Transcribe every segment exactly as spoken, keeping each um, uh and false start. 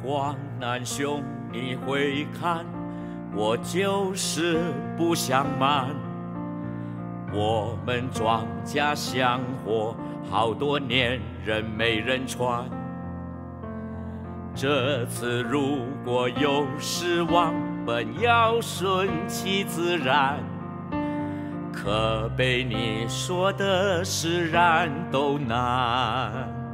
光南兄，你会看，我就是不想慢。我们庄稼香火好多年，人没人传。这次如果有失望，本要顺其自然。可被你说的释然都难。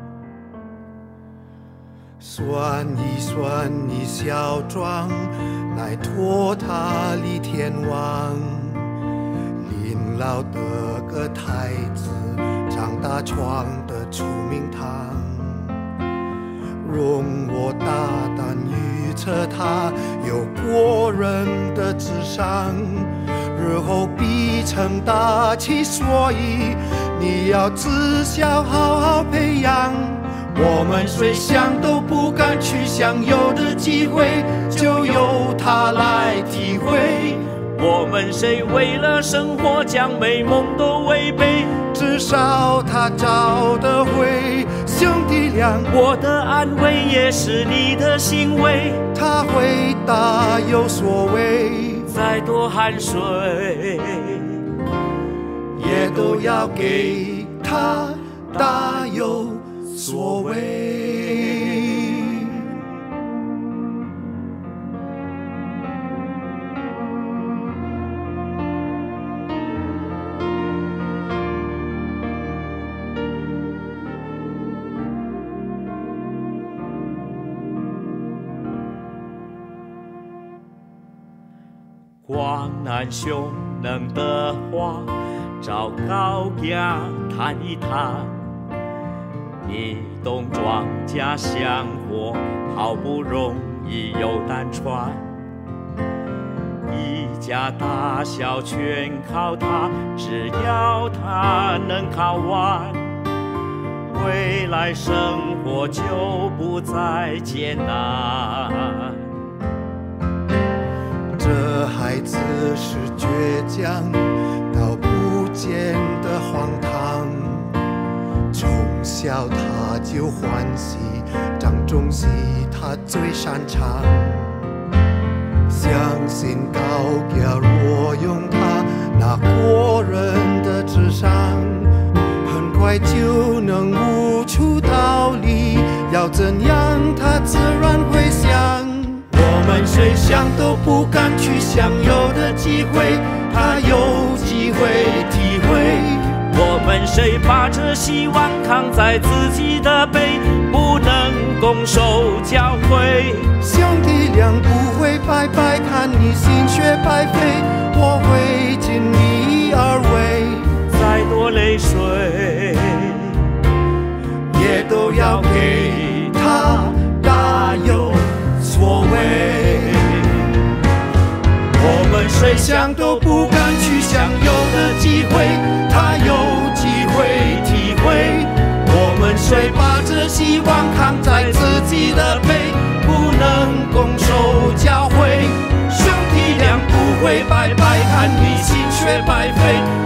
算一算你小庄，乃托塔李天王。临老的个太子，长大闯的出名堂。容我大胆预测，他有过人的智商，日后必成大器。所以你要自小好好培养。我们谁想都不敢去想，有的机会就由他来体会。 我们谁为了生活将美梦都违背， 至少他找得回。兄弟俩， 我的安慰也是你的欣慰。 他会大有所为， 再多汗水也都要给他大有所谓。 光南兄能的话，找高家谈一谈。你懂庄稼香火，好不容易有单传。一家大小全靠他，只要他能考完，未来生活就不再艰难。 这孩子是倔强到不见得荒唐，从小他就欢喜，掌中戏他最擅长。相信高家若用他那过人的智商，很快就能悟出道理，要怎样他自然会想。我们谁想都不敢去想，有的机会他有机会体会。 我们谁把这希望扛在自己的背，不能拱手交回。 兄弟俩不会白白看你心血白费，我会尽力而为。 再多泪水也都要给他大有所谓。我们谁想都不敢去想，有的机会他有机会体会。我们谁把这希望扛在自己的背，不能拱手交回。兄弟俩不会白白看你心血白费，